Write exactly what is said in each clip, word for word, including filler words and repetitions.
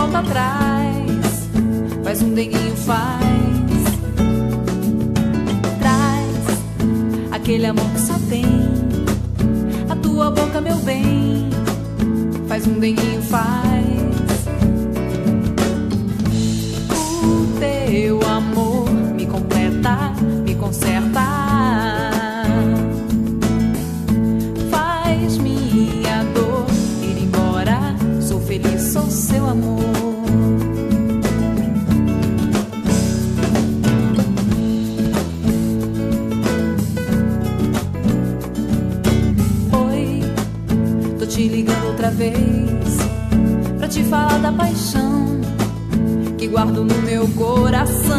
volta atrás. Faz um denguinho, faz. Traz aquele amor que só tem a tua boca, meu bem. Faz um denguinho, faz. O teu amor me completa, me conserta. Faz minha dor ir embora. Sou feliz, sou seu amor. Oi, tô te ligando outra vez pra te falar da paixão que guardo no meu coração.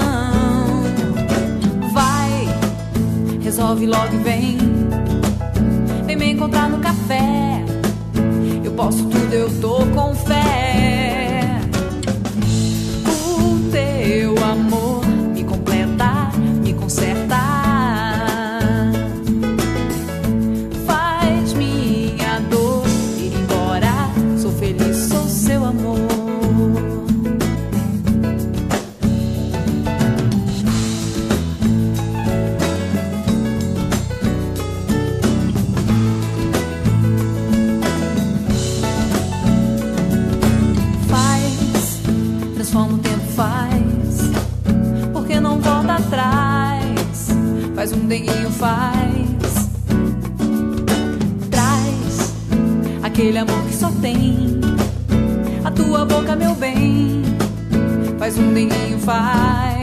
Vai, resolve logo e vem. Vem me encontrar no café. Eu posso tudo, eu tô com fé. O teu amor me completa, me conserta. Faz minha dor ir embora. Sou feliz, sou seu amor. Transforma o tempo, faz. Porque não volta atrás. Faz um denguinho, faz. Traz aquele amor que só tem a tua boca, meu bem. Faz um denguinho, faz.